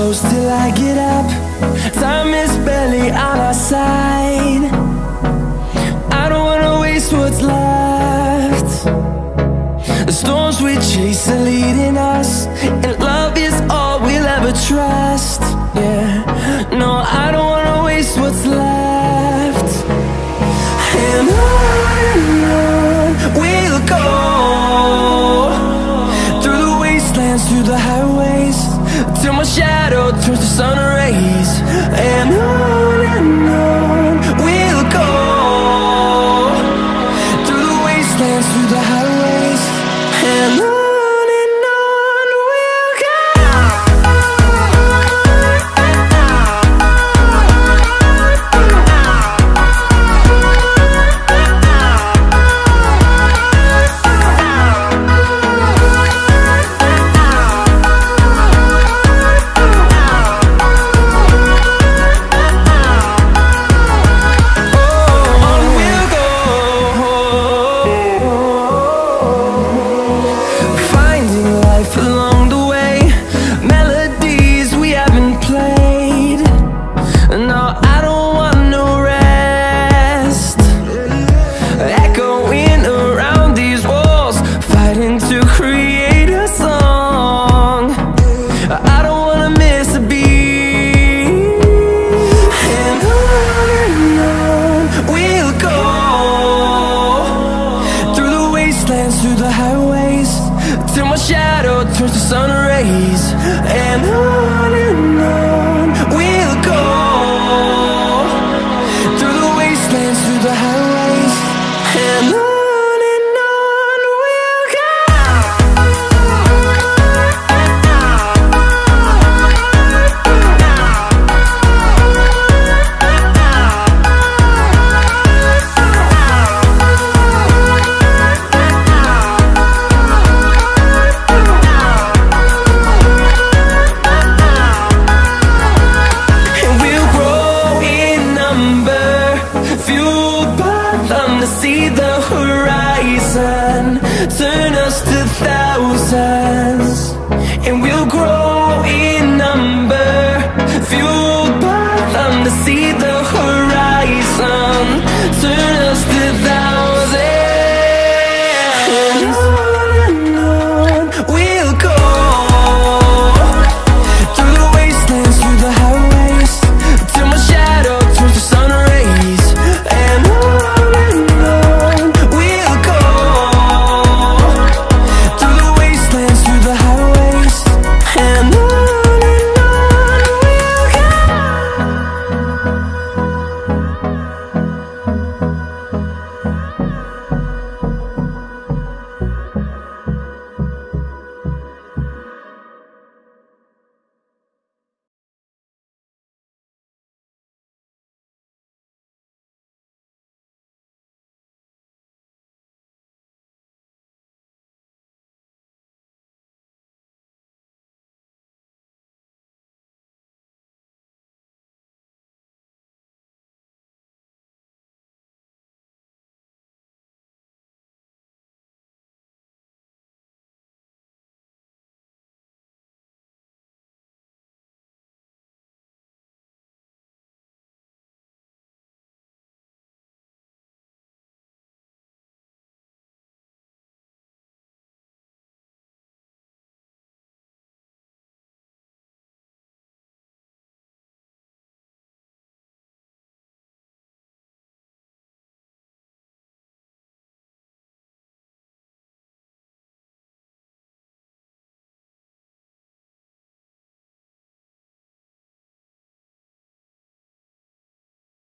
close till I get up. Time is barely on our side. I don't wanna waste what's left. The storms we chase are leading us, and love is all we'll ever trust. Yeah, no, I don't wanna waste what's left. And on we'll go, through the wastelands, through the highways, till my shadow turns to sun rays. And on